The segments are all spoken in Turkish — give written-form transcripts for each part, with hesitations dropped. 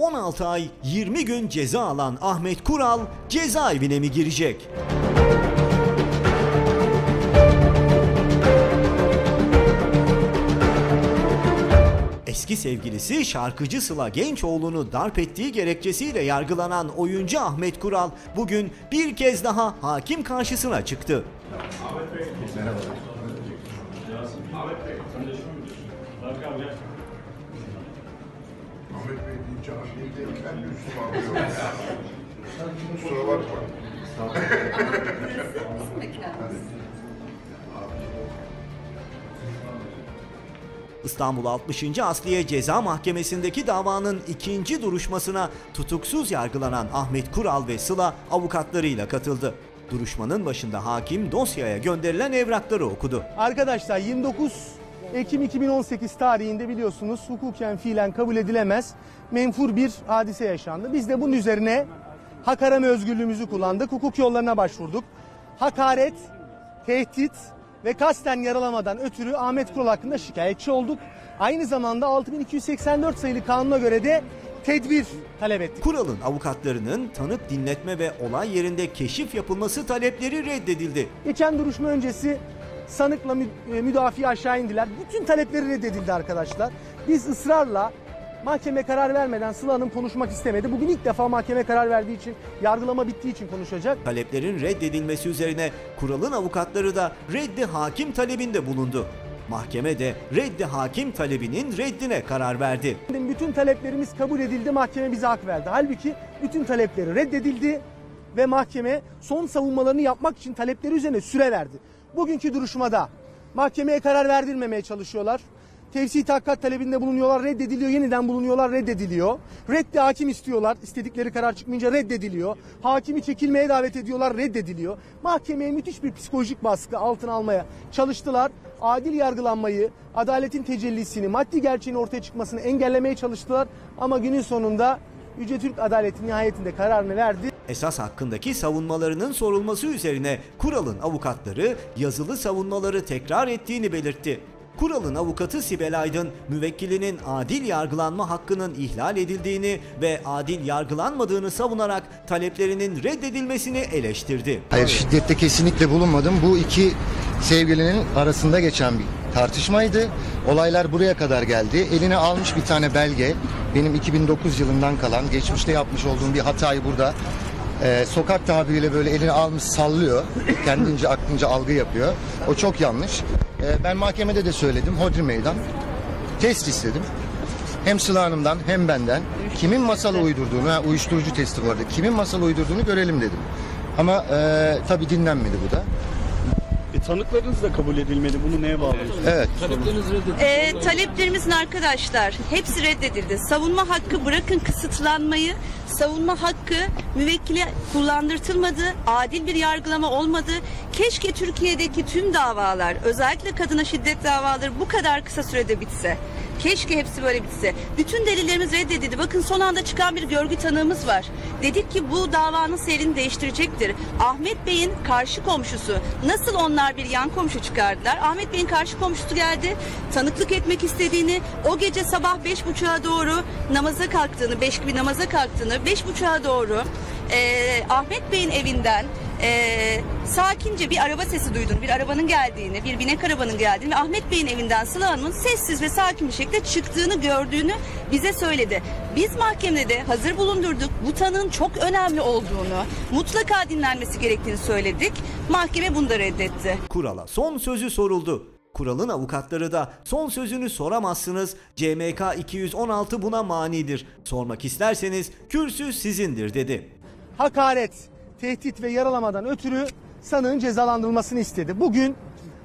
16 ay 20 gün ceza alan Ahmet Kural cezaevine mi girecek? Eski sevgilisi şarkıcı Sıla Gençoğlu'nu darp ettiği gerekçesiyle yargılanan oyuncu Ahmet Kural bugün bir kez daha hakim karşısına çıktı. Ahmet Bey, merhaba. Ahmet Bey, Ahmet Bey deyince adliyede kendi üstüme alıyor. Kusura bakma. İstanbul 60. Asliye Ceza Mahkemesi'ndeki davanın ikinci duruşmasına tutuksuz yargılanan Ahmet Kural ve Sıla avukatlarıyla katıldı. Duruşmanın başında hakim dosyaya gönderilen evrakları okudu. Arkadaşlar 29 Ekim 2018 tarihinde biliyorsunuz hukuken fiilen kabul edilemez menfur bir hadise yaşandı. Biz de bunun üzerine hak arama özgürlüğümüzü kullandık. Hukuk yollarına başvurduk. Hakaret, tehdit ve kasten yaralamadan ötürü Ahmet Kural hakkında şikayetçi olduk. Aynı zamanda 6284 sayılı kanuna göre de tedbir talep ettik. Kural'ın avukatlarının tanık dinletme ve olay yerinde keşif yapılması talepleri reddedildi. Geçen duruşma öncesi sanıkla müdafi aşağı indiler. Bütün talepleri reddedildi arkadaşlar. Biz ısrarla mahkeme karar vermeden Sıla Hanım konuşmak istemedi. Bugün ilk defa mahkeme karar verdiği için, yargılama bittiği için konuşacak. Taleplerin reddedilmesi üzerine Kural'ın avukatları da reddi hakim talebinde bulundu. Mahkeme de reddi hakim talebinin reddine karar verdi. Bütün taleplerimiz kabul edildi, mahkeme bize hak verdi. Halbuki bütün talepleri reddedildi ve mahkeme son savunmalarını yapmak için talepleri üzerine süre verdi. Bugünkü duruşmada mahkemeye karar verdirmemeye çalışıyorlar. Tevsi tahkikat talebinde bulunuyorlar, reddediliyor, yeniden bulunuyorlar, reddediliyor. Reddi hakim istiyorlar, istedikleri karar çıkmayınca reddediliyor. Hakimi çekilmeye davet ediyorlar, reddediliyor. Mahkemeye müthiş bir psikolojik baskı altına almaya çalıştılar. Adil yargılanmayı, adaletin tecellisini, maddi gerçeğin ortaya çıkmasını engellemeye çalıştılar. Ama günün sonunda Yüce Türk Adaleti nihayetinde kararını verdi. Esas hakkındaki savunmalarının sorulması üzerine Kural'ın avukatları yazılı savunmaları tekrar ettiğini belirtti. Kural'ın avukatı Sibel Aydın, müvekkilinin adil yargılanma hakkının ihlal edildiğini ve adil yargılanmadığını savunarak taleplerinin reddedilmesini eleştirdi. Hayır, şiddette kesinlikle bulunmadım. Bu iki sevgilinin arasında geçen bir tartışmaydı. Olaylar buraya kadar geldi. Eline almış bir tane belge. Benim 2009 yılından kalan, geçmişte yapmış olduğum bir hatayı burada sokak tabiriyle böyle elini almış sallıyor. Kendince aklınca algı yapıyor. O çok yanlış. Ben mahkemede de söyledim. Hodri meydan. Test istedim. Hem Sıla Hanım'dan hem benden. Kimin masal uydurduğunu, uyuşturucu testi vardı. Kimin masal uydurduğunu görelim dedim. Ama tabii dinlenmedi bu da. Tanıklarınız da kabul edilmedi. Bunu neye bağlıyorsunuz? Evet. Taleplerimizin arkadaşlar hepsi reddedildi. Savunma hakkı bırakın kısıtlanmayı, savunma hakkı müvekkile kullandırtılmadı, adil bir yargılama olmadı. Keşke Türkiye'deki tüm davalar, özellikle kadına şiddet davaları bu kadar kısa sürede bitse. Keşke hepsi böyle bitse. Bütün delillerimiz reddedildi. Bakın son anda çıkan bir görgü tanığımız var. Dedik ki bu davanın seyrini değiştirecektir. Ahmet Bey'in karşı komşusu, nasıl onlar bir yan komşu çıkardılar? Ahmet Bey'in karşı komşusu geldi. Tanıklık etmek istediğini, o gece sabah 5.30'a doğru namaza kalktığını, 5 gibi namaza kalktığını, 5.30'a doğru Ahmet Bey'in evinden sakince bir araba sesi duydun, bir arabanın geldiğini, bir binek arabanın geldiğini ve Ahmet Bey'in evinden Sıla Hanım'ın sessiz ve sakin bir şekilde çıktığını gördüğünü bize söyledi. Biz mahkemede de hazır bulundurduk. Bu tanığın çok önemli olduğunu, mutlaka dinlenmesi gerektiğini söyledik. Mahkeme bunu da reddetti. Kural'a son sözü soruldu. Kural'ın avukatları da son sözünü soramazsınız, CMK 216 buna manidir. Sormak isterseniz kürsü sizindir dedi. Hakaret, tehdit ve yaralamadan ötürü sanığın cezalandırılmasını istedi. Bugün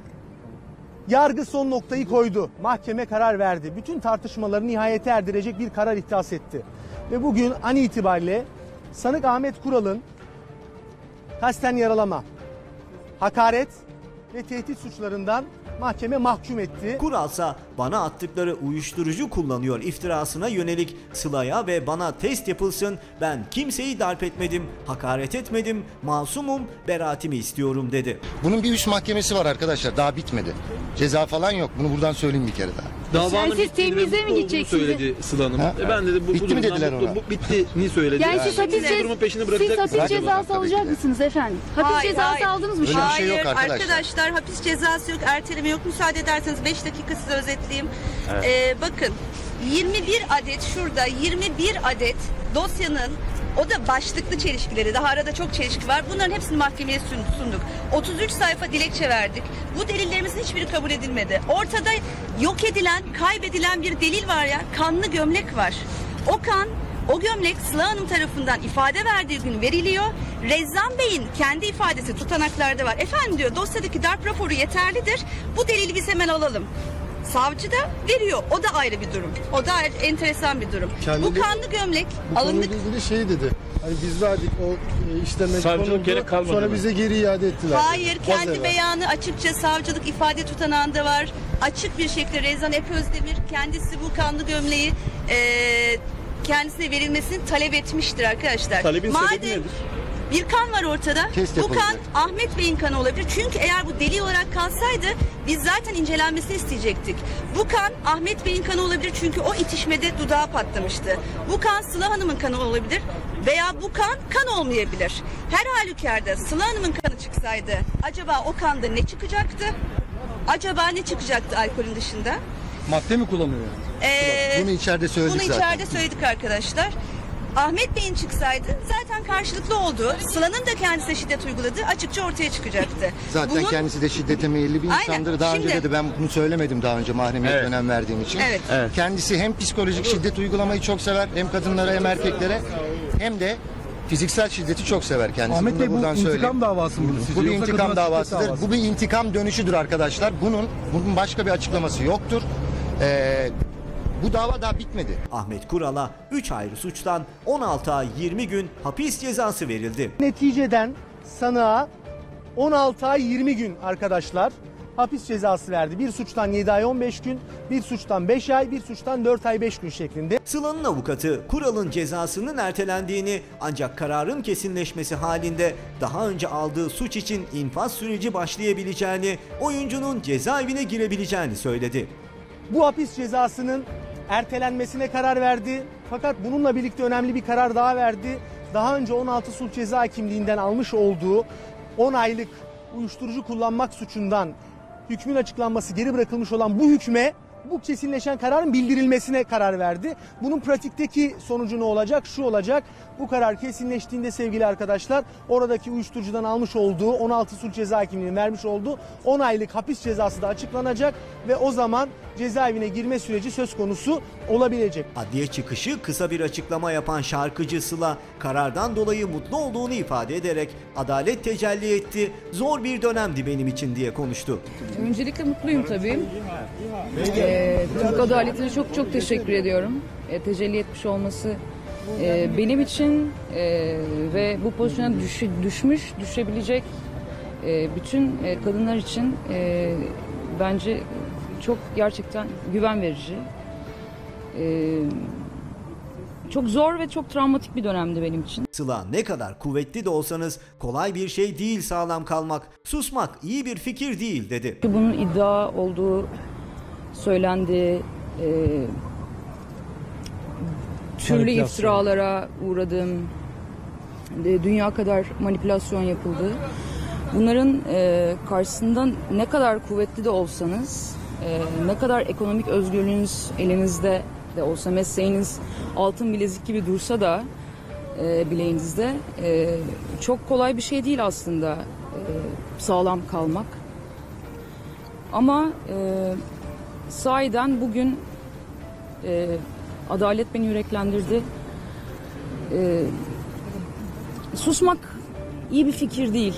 yargı son noktayı koydu. Mahkeme karar verdi. Bütün tartışmaları nihayete erdirecek bir karar ihdas etti. Ve bugün an itibariyle sanık Ahmet Kural'ın kasten yaralama, hakaret ve tehdit suçlarından mahkeme mahkum etti. Kuralsa bana attıkları uyuşturucu kullanıyor iftirasına yönelik Sıla'ya ve bana test yapılsın, ben kimseyi darp etmedim, hakaret etmedim, masumum, beraatimi istiyorum dedi. Bunun bir üst mahkemesi var arkadaşlar. Daha bitmedi. Ceza falan yok. Bunu buradan söyleyeyim bir kere daha. Davanın Yani siz bittiğini ve temize mi mutlu olduğunu gideceksiniz? söyledi Sıla Hanım. Ha? Ben dedi bu Bitti mi durumdan dediler mutlu, ona? bu bittiğini söyledi. Yani siz durumun peşini bırakacak siz hapis mısınız? cezası Tabii alacak ki de. mısınız efendim? Hapis Hayır, cezası hayır. aldınız mı? Öyle şu an? bir şey yok Hayır arkadaşlar. hapis cezası yok, erteleme yok. Müsaade ederseniz 5 dakika size özetleyeyim. Bakın 21 adet şurada 21 adet dosyanın o da başlıklı çelişkileri, daha arada çok çelişki var. Bunların hepsini mahkemeye sunduk. 33 sayfa dilekçe verdik. Bu delillerimizin hiçbiri kabul edilmedi. Ortada yok edilen, kaybedilen bir delil var ya, kanlı gömlek var. O kan, o gömlek Sıla Hanım tarafından ifade verdiği gün veriliyor. Rezzan Bey'in kendi ifadesi tutanaklarda var. Efendim diyor, dosyadaki darp raporu yeterlidir. Bu delili biz hemen alalım. Savcı da veriyor. O da ayrı bir durum. O da enteresan bir durum. Bu kanlı gömlek alındık. Konuyla ilgili şey dedi. Hani biz verdik o işlem Savcılık gerek kalmadı sonra mı? bize geri iade ettiler. Hayır, kendi beyanı açıkça savcılık ifade tutanağında var. Açık bir şekilde Rezzan Özdemir kendisi bu kanlı gömleği kendisine verilmesini talep etmiştir arkadaşlar. Talebin sebebi nedir? Bir kan var ortada. Test Bu yapılacak. kan Ahmet Bey'in kanı olabilir. Çünkü eğer bu deli olarak kalsaydı biz zaten incelenmesini isteyecektik. Bu kan Ahmet Bey'in kanı olabilir çünkü o itişmede dudağı patlamıştı. Bu kan Sıla Hanım'ın kanı olabilir veya bu kan olmayabilir. Her halükarda Sıla Hanım'ın kanı çıksaydı acaba o kanda ne çıkacaktı? Acaba ne çıkacaktı alkolün dışında? Madde mi kullanıyor yani? Bunu içeride söyledik Bunu zaten. içeride söyledik arkadaşlar. Ahmet Bey'in çıksaydı zaten karşılıklı oldu. Sıla'nın da kendisine şiddet uyguladığı açıkça ortaya çıkacaktı. Zaten kendisi de şiddete meyilli bir Aynen. insandır. Daha önce Şimdi- dedi, ben bunu söylemedim daha önce mahremiyet önem verdiğim için. Evet. Kendisi hem psikolojik şiddet uygulamayı çok sever, hem kadınlara hem erkeklere, hem de fiziksel şiddeti çok sever kendisi. Ahmet Bunu Bey da bu buradan intikam söyleyeyim. davası mıdır sizce? Bu bir Yoksa intikam kadına şiddet davasıdır. davası Bu bir intikam dönüşüdür arkadaşlar. Bunun başka bir açıklaması yoktur. Bu dava daha bitmedi. Ahmet Kural'a 3 ayrı suçtan 16 ay 20 gün hapis cezası verildi. Neticeden sanığa 16 ay 20 gün arkadaşlar hapis cezası verdi. Bir suçtan 7 ay 15 gün, bir suçtan 5 ay, bir suçtan 4 ay 5 gün şeklinde. Sıla'nın avukatı Kural'ın cezasının ertelendiğini ancak kararın kesinleşmesi halinde daha önce aldığı suç için infaz süreci başlayabileceğini, oyuncunun cezaevine girebileceğini söyledi. Bu hapis cezasının ertelenmesine karar verdi. Fakat bununla birlikte önemli bir karar daha verdi. Daha önce 16 Sulh Ceza Hakimliği'nden almış olduğu 10 aylık uyuşturucu kullanmak suçundan hükmün açıklanması geri bırakılmış olan bu hükme, bu kesinleşen kararın bildirilmesine karar verdi. Bunun pratikteki sonucu ne olacak? Şu olacak. Bu karar kesinleştiğinde sevgili arkadaşlar, oradaki uyuşturucudan almış olduğu 16 Sulh Ceza Hakimliği'nin vermiş olduğu 10 aylık hapis cezası da açıklanacak ve o zaman cezaevine girme süreci söz konusu olabilecek. Adliye çıkışı kısa bir açıklama yapan şarkıcı Sıla, karardan dolayı mutlu olduğunu ifade ederek adalet tecelli etti, zor bir dönemdi benim için diye konuştu. Öncelikle mutluyum tabii. Türk adaletine çok çok teşekkür ediyorum. Tecelli etmiş olması benim için ve bu pozisyona düşebilecek bütün kadınlar için bence çok gerçekten güven verici. Çok zor ve çok travmatik bir dönemdi benim için. Sıla, ne kadar kuvvetli de olsanız kolay bir şey değil sağlam kalmak. Susmak iyi bir fikir değil dedi. Bunun iddia olduğu söylendi. Türlü iftiralara uğradım. Dünya kadar manipülasyon yapıldı. Bunların karşısında ne kadar kuvvetli de olsanız, ne kadar ekonomik özgürlüğünüz elinizde de olsa, mesleğiniz altın bilezik gibi dursa da bileğinizde çok kolay bir şey değil aslında sağlam kalmak. Ama sahiden bugün adalet beni yüreklendirdi. Susmak iyi bir fikir değil.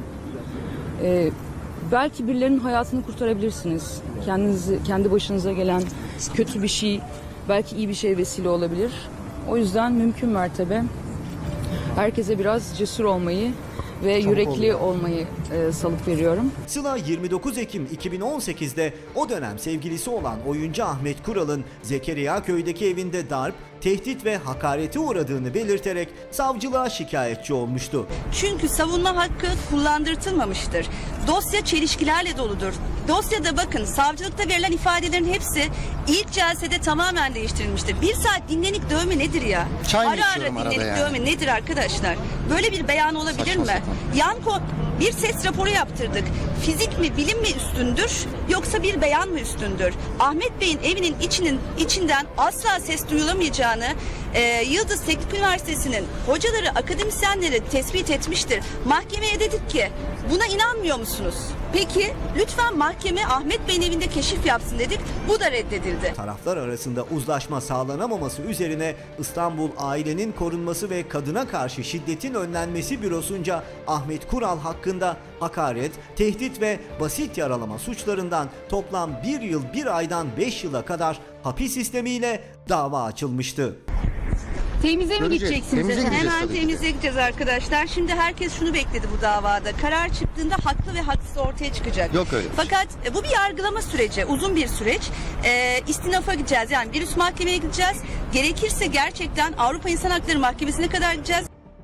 Belki birilerinin hayatını kurtarabilirsiniz. Kendi başınıza gelen kötü bir şey belki iyi bir şey vesile olabilir. O yüzden mümkün mertebe herkese biraz cesur olmayı ve yürekli olmayı salık veriyorum. Sıla 29 Ekim 2018'de o dönem sevgilisi olan oyuncu Ahmet Kural'ın Zekeriyaköy'deki evinde darp, tehdit ve hakarete uğradığını belirterek savcılığa şikayetçi olmuştu. Çünkü savunma hakkı kullandırtılmamıştır. Dosya çelişkilerle doludur. Dosyada bakın, savcılıkta verilen ifadelerin hepsi ilk celsede tamamen değiştirilmiştir. 1 saat dinlenik dövme nedir ya? Çay mı Ara ara içiyorum arada dinlenik yani? dövme nedir arkadaşlar? Böyle bir beyan olabilir Saçma mi? Bir ses raporu yaptırdık. Fizik mi, bilim mi üstündür, yoksa bir beyan mı üstündür? Ahmet Bey'in evinin içinden asla ses duyulamayacağını Yıldız Teknik Üniversitesi'nin hocaları, akademisyenleri tespit etmiştir. Mahkemeye dedik ki, buna inanmıyor musunuz? Peki lütfen mahkeme Ahmet Bey'in evinde keşif yapsın dedik. Bu da reddedildi. Taraflar arasında uzlaşma sağlanamaması üzerine İstanbul Ailenin Korunması ve Kadına Karşı Şiddetin Önlenmesi Bürosu'nca Ahmet Kural hakkında hakaret, tehdit ve basit yaralama suçlarından toplam 1 yıl 1 aydan 5 yıla kadar hapis sistemiyle dava açılmıştı. Temize mi Göreceğiz. gideceksiniz? Temize gideceğiz Hemen tabii ki. temize gideceğiz arkadaşlar. Şimdi herkes şunu bekledi bu davada. Karar çıktığında haklı ve haksız ortaya çıkacak. Yok öyle bir şey. Fakat bu bir yargılama süreci. Uzun bir süreç. İstinafa gideceğiz. Yani bir üst mahkemeye gideceğiz. Gerekirse gerçekten Avrupa İnsan Hakları Mahkemesi'ne kadar gideceğiz.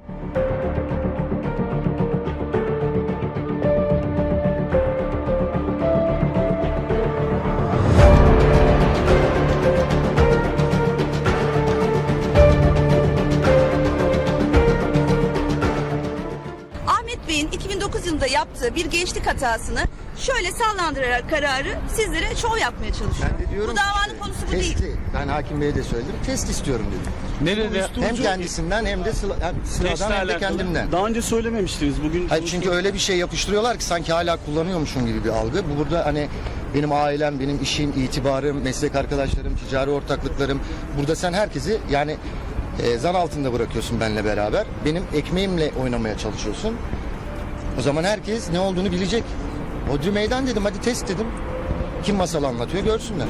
Ahmet Bey'in 2009 yılında yaptığı bir gençlik hatasını şöyle sallandırarak kararı sizlere şov yapmaya çalışıyor. Ben de diyorum Bu davanın işte, konusu bu değil. testi, ben hakim beye de söyledim. Test istiyorum dedim. Nerede? Hem kendisinden hem de sıradan hem de kendimden. Daha önce söylememiştiniz bugün. Hayır, çünkü öyle bir şey yapıştırıyorlar ki sanki hala kullanıyormuşum gibi bir algı. Bu burada hani benim ailem, benim işim, itibarım, meslek arkadaşlarım, ticari ortaklıklarım. Burada sen herkesi yani zan altında bırakıyorsun benimle beraber. Benim ekmeğimle oynamaya çalışıyorsun. O zaman herkes ne olduğunu bilecek. Hodri meydan dedim, hadi test dedim. Kim masal anlatıyor görsünler.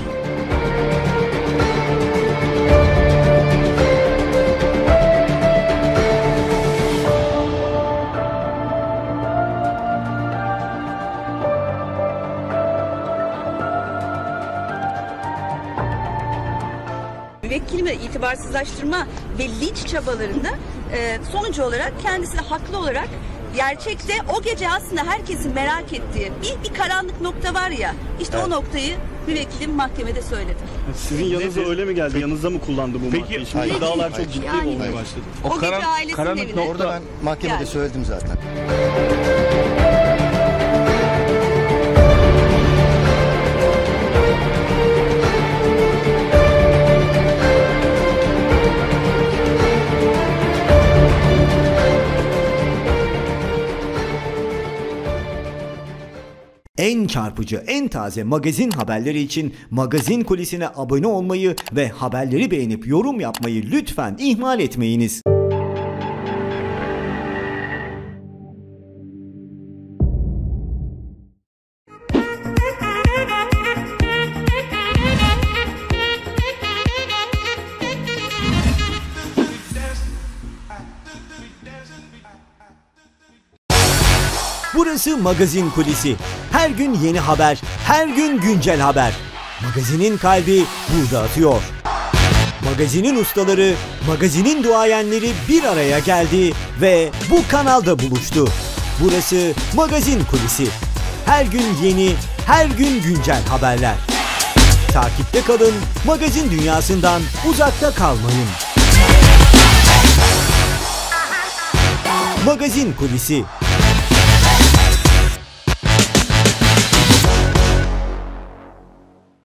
Müvekkilimi itibarsızlaştırma ve linç çabalarında sonucu olarak kendisi de haklı olarak gerçekte o gece aslında herkesin merak ettiği bir karanlık nokta var ya, işte o noktayı müvekkilim mahkemede söyledi. Sizin yanınıza öyle mi geldi? Yanınızda mı kullandı bu maddeyi? Şimdi hayır. iddialar çok Hayır. ciddi Yani- olmaya başladı. O gece ailesinin evine. Orada ben mahkemede Yani. söyledim zaten. En çarpıcı, en taze magazin haberleri için Magazin Kulisi'ne abone olmayı ve haberleri beğenip yorum yapmayı lütfen ihmal etmeyiniz. Burası Magazin Kulisi. Her gün yeni haber, her gün güncel haber. Magazinin kalbi burada atıyor. Magazinin ustaları, magazinin duayenleri bir araya geldi ve bu kanalda buluştu. Burası Magazin Kulisi. Her gün yeni, her gün güncel haberler. Takipte kalın, magazin dünyasından uzakta kalmayın. Magazin Kulisi.